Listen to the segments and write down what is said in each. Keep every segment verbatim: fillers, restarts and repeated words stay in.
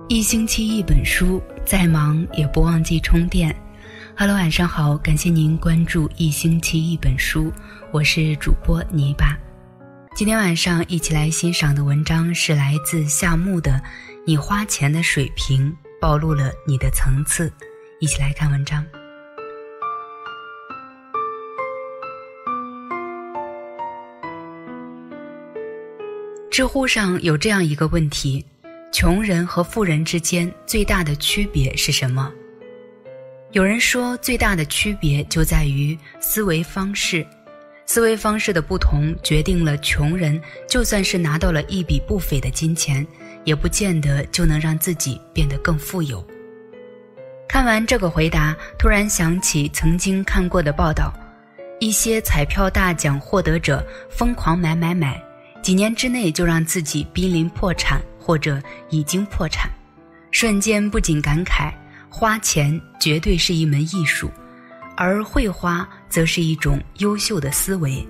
一星期一本书，再忙也不忘记充电。Hello， 晚上好，感谢您关注一星期一本书，我是主播泥巴。今天晚上一起来欣赏的文章是来自夏木的《你花钱的水平暴露了你的层次》，一起来看文章。知乎上有这样一个问题：穷人和富人之间最大的区别是什么？有人说，最大的区别就在于思维方式。思维方式的不同，决定了穷人就算是拿到了一笔不菲的金钱，也不见得就能让自己变得更富有。看完这个回答，突然想起曾经看过的报道，一些彩票大奖获得者疯狂买买买，几年之内就让自己濒临破产或者已经破产，瞬间不仅感慨花钱绝对是一门艺术，而会花则是一种优秀的思维。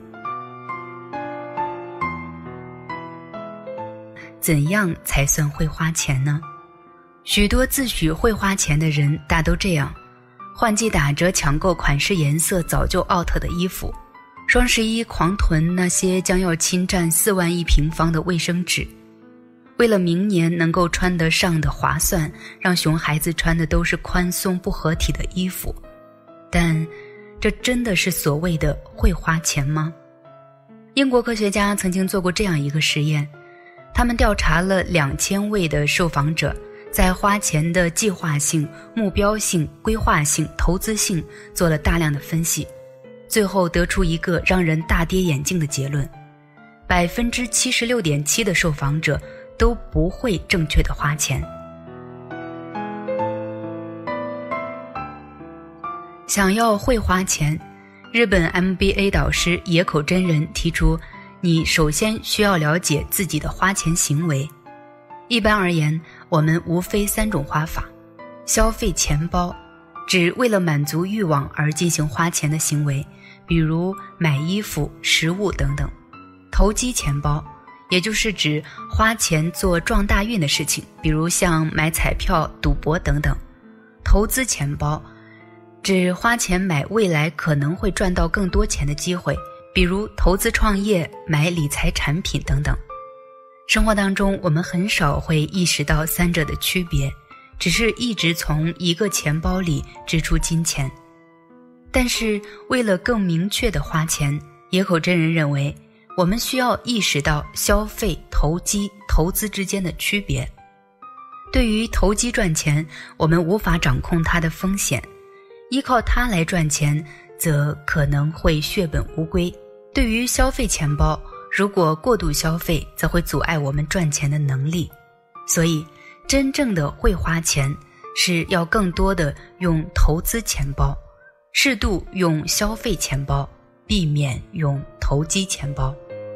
怎样才算会花钱呢？许多自诩会花钱的人大都这样：换季打折抢购款式颜色早就 out 的衣服，双十一狂囤那些将要侵占四万一平方的卫生纸，为了明年能够穿得上的划算，让熊孩子穿的都是宽松不合体的衣服。但这真的是所谓的会花钱吗？英国科学家曾经做过这样一个实验，他们调查了两千位的受访者，在花钱的计划性、目标性、规划性、投资性做了大量的分析，最后得出一个让人大跌眼镜的结论： 百分之七十六点七 的受访者都不会正确的花钱。想要会花钱，日本 M B A 导师野口真人提出，你首先需要了解自己的花钱行为。一般而言，我们无非三种花法：消费钱包，指为了满足欲望而进行花钱的行为，比如买衣服、食物等等；投机钱包，也就是指花钱做撞大运的事情，比如像买彩票、赌博等等；投资钱包，指花钱买未来可能会赚到更多钱的机会，比如投资创业、买理财产品等等。生活当中，我们很少会意识到三者的区别，只是一直从一个钱包里支出金钱。但是为了更明确的花钱，野口真人认为，我们需要意识到消费、投机、投资之间的区别。对于投机赚钱，我们无法掌控它的风险，依靠它来赚钱则可能会血本无归。对于消费钱包，如果过度消费则会阻碍我们赚钱的能力。所以真正的会花钱是要更多的用投资钱包，适度用消费钱包，避免用投机钱包。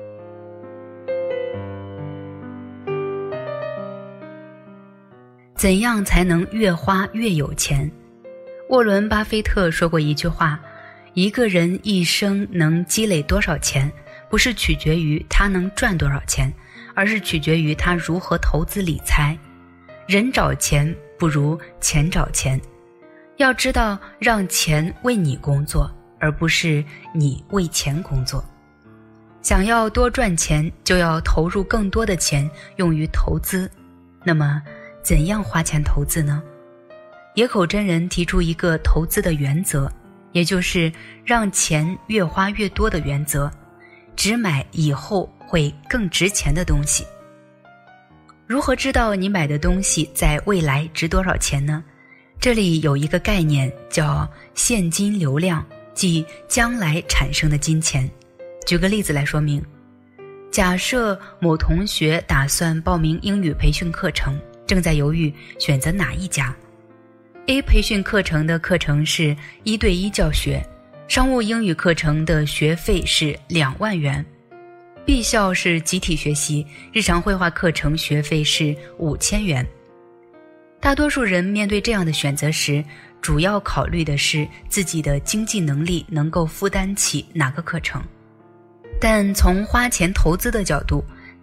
怎样才能越花越有钱？沃伦·巴菲特说过一句话：一个人一生能积累多少钱，不是取决于他能赚多少钱，而是取决于他如何投资理财。人找钱不如钱找钱，要知道让钱为你工作，而不是你为钱工作。想要多赚钱，就要投入更多的钱用于投资。那么怎样花钱投资呢？野口真人提出一个投资的原则，也就是让钱越花越多的原则，只买以后会更值钱的东西。如何知道你买的东西在未来值多少钱呢？这里有一个概念叫现金流量，即将来产生的金钱。举个例子来说明，假设某同学打算报名英语培训课程，正在犹豫选择哪一家。A 培训课程的课程是一对一教学，商务英语课程的学费是两万元。B 校是集体学习，日常绘画课程学费是五千元。大多数人面对这样的选择时，主要考虑的是自己的经济能力能够负担起哪个课程。但从花钱投资的角度，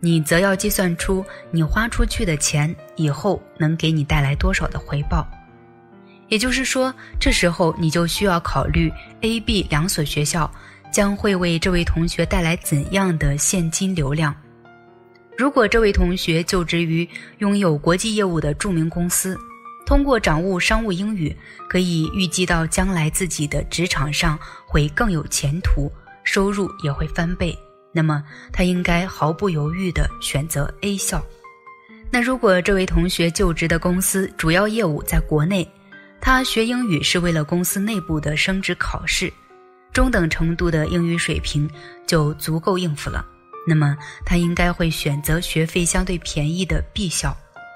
你则要计算出你花出去的钱以后能给你带来多少的回报。也就是说，这时候你就需要考虑 A、B 两所学校将会为这位同学带来怎样的现金流量。如果这位同学就职于拥有国际业务的著名公司，通过掌握商务英语，可以预计到将来自己的职场上会更有前途，收入也会翻倍，那么他应该毫不犹豫地选择 A 校。那如果这位同学就职的公司主要业务在国内，他学英语是为了公司内部的升职考试，中等程度的英语水平就足够应付了，那么他应该会选择学费相对便宜的 B 校。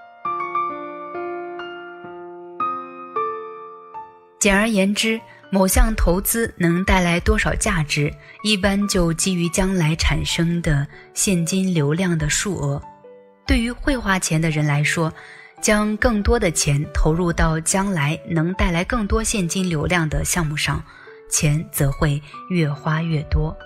简而言之，某项投资能带来多少价值，一般就基于将来产生的现金流量的数额。对于会花钱的人来说，将更多的钱投入到将来能带来更多现金流量的项目上，钱则会越花越多。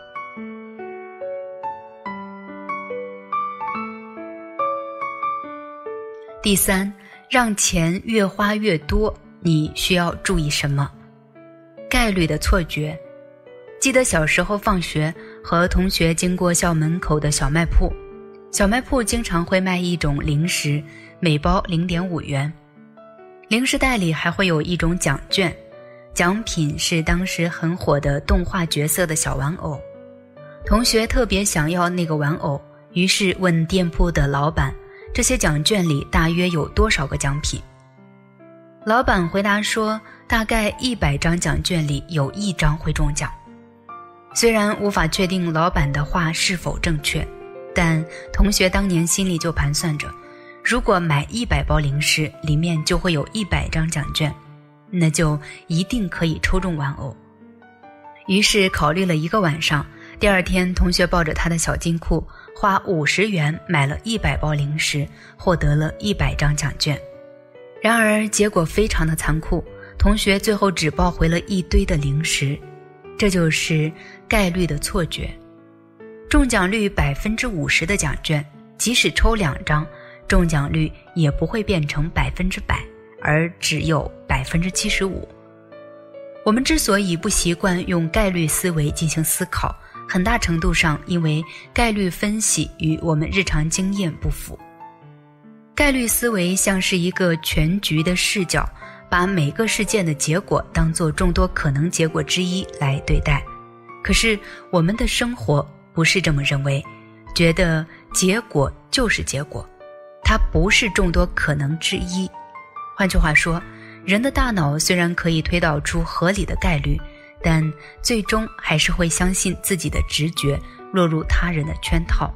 第三，让钱越花越多，你需要注意什么？概率的错觉。记得小时候放学和同学经过校门口的小卖铺，小卖铺经常会卖一种零食，每包 零点五元。零食袋里还会有一种奖券，奖品是当时很火的动画角色的小玩偶。同学特别想要那个玩偶，于是问店铺的老板，这些奖券里大约有多少个奖品？老板回答说，大概一百张奖券里有一张会中奖。虽然无法确定老板的话是否正确，但同学当年心里就盘算着，如果买一百包零食，里面就会有一百张奖券，那就一定可以抽中玩偶。于是考虑了一个晚上，第二天同学抱着他的小金库，花五十元买了一百包零食，获得了一百张奖券。然而结果非常的残酷，同学最后只抱回了一堆的零食。这就是概率的错觉。中奖率 百分之五十 的奖券，即使抽两张，中奖率也不会变成百分之百，而只有 百分之七十五。 我们之所以不习惯用概率思维进行思考，很大程度上因为概率分析与我们日常经验不符。概率思维像是一个全局的视角，把每个事件的结果当作众多可能结果之一来对待。可是我们的生活不是这么认为，觉得结果就是结果，它不是众多可能之一。换句话说，人的大脑虽然可以推导出合理的概率，但最终还是会相信自己的直觉，落入他人的圈套。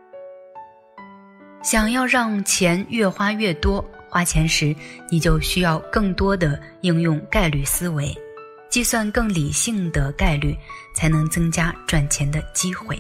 想要让钱越花越多，花钱时你就需要更多的应用概率思维，计算更理性的概率，才能增加赚钱的机会。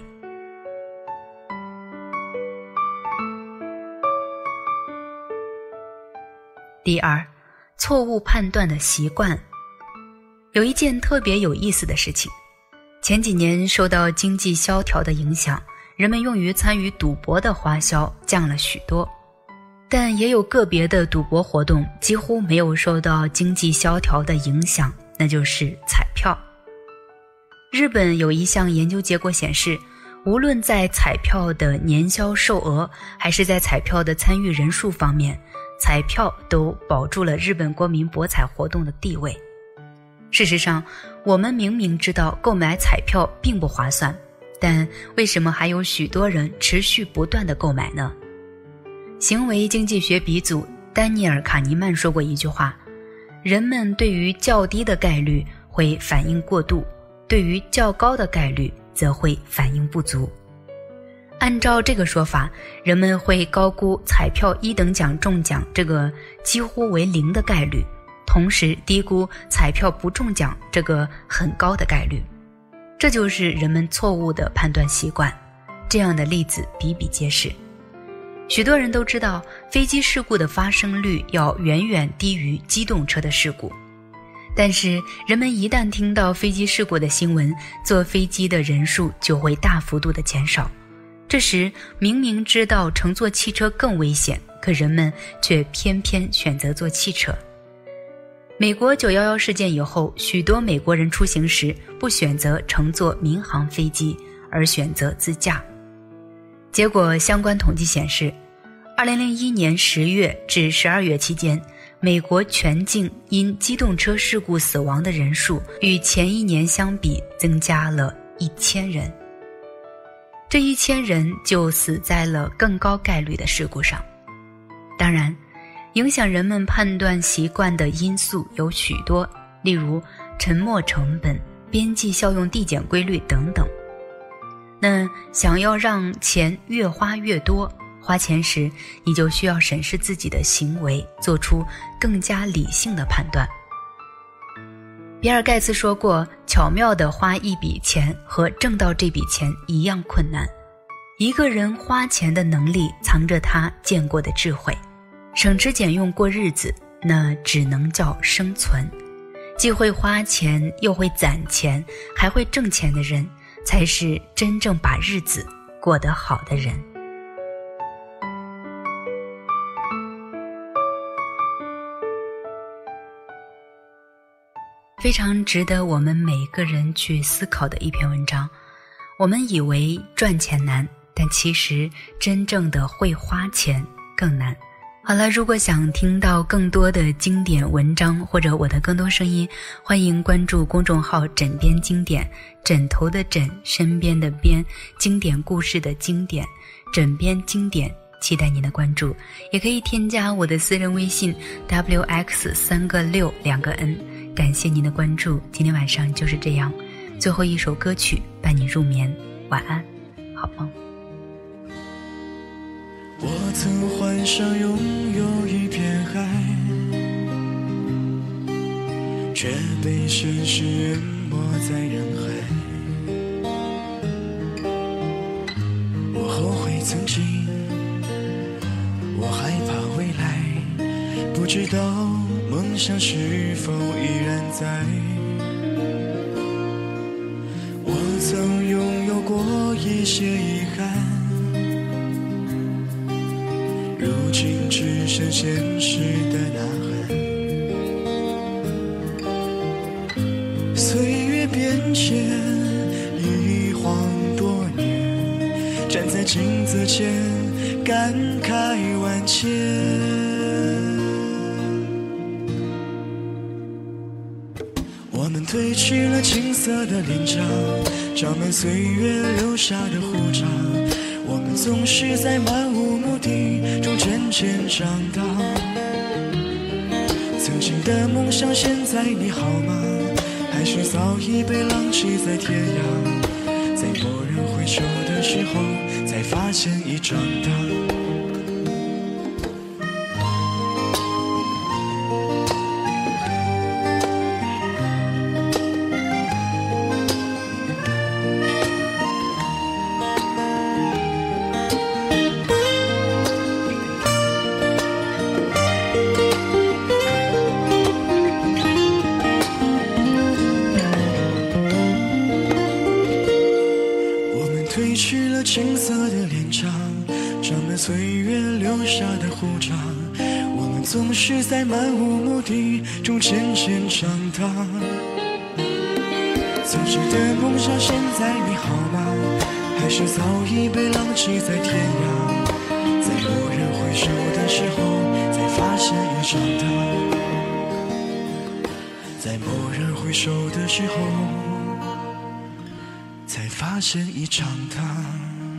第二，错误判断的习惯。有一件特别有意思的事情，前几年受到经济萧条的影响，人们用于参与赌博的花销降了许多，但也有个别的赌博活动几乎没有受到经济萧条的影响，那就是彩票。日本有一项研究结果显示，无论在彩票的年销售额还是在彩票的参与人数方面，彩票都保住了日本国民博彩活动的地位。事实上，我们明明知道购买彩票并不划算，但为什么还有许多人持续不断地购买呢？行为经济学鼻祖丹尼尔·卡尼曼说过一句话，人们对于较低的概率会反应过度，对于较高的概率则会反应不足。按照这个说法，人们会高估彩票一等奖中奖这个几乎为零的概率，同时低估彩票不中奖这个很高的概率。这就是人们错误的判断习惯，这样的例子比比皆是。许多人都知道飞机事故的发生率要远远低于机动车的事故，但是人们一旦听到飞机事故的新闻，坐飞机的人数就会大幅度的减少。 这时明明知道乘坐汽车更危险，可人们却偏偏选择坐汽车。美国九一一事件以后，许多美国人出行时不选择乘坐民航飞机，而选择自驾。结果相关统计显示，二零零一年十月至十二月期间，美国全境因机动车事故死亡的人数与前一年相比增加了一千人。这一千人就死在了更高概率的事故上。当然，影响人们判断习惯的因素有许多，例如沉没成本、边际效用递减规律等等。那想要让钱越花越多，花钱时你就需要审视自己的行为，做出更加理性的判断。比尔盖茨说过，巧妙地花一笔钱和挣到这笔钱一样困难。一个人花钱的能力藏着他见过的智慧。省吃俭用过日子，那只能叫生存。既会花钱又会攒钱还会挣钱的人，才是真正把日子过得好的人。非常值得我们每个人去思考的一篇文章。我们以为赚钱难，但其实真正的会花钱更难。好了，如果想听到更多的经典文章或者我的更多声音，欢迎关注公众号枕边经典，枕头的枕，身边的边，经典故事的经典，枕边经典，期待您的关注。也可以添加我的私人微信 W X 三个六两个 N。 感谢您的关注，今天晚上就是这样，最后一首歌曲伴你入眠，晚安，好梦。 我曾幻想拥有一片海，却被现实淹没在人海。我后悔曾经，我害怕未来，不知道梦想是否依然在。我曾拥有过一些遗憾，如今只剩现实的呐喊。岁月变迁，一晃多年，站在镜子前感慨万千。我们褪去了青涩的脸颊，长满岁月留下的胡渣。我们总是在漫无目的中渐渐长大。曾经的梦想，现在你好吗？还是早已被浪迹在天涯？在蓦然回首的时候，才发现已长大。褪去了青涩的脸颊，长满岁月留下的胡渣。我们总是在漫无目的中渐渐长大。曾经的梦想，现在你好吗？还是早已被浪迹在天涯？在蓦然回首的时候，才发现已长大。在蓦然回首的时候，才发现已长大。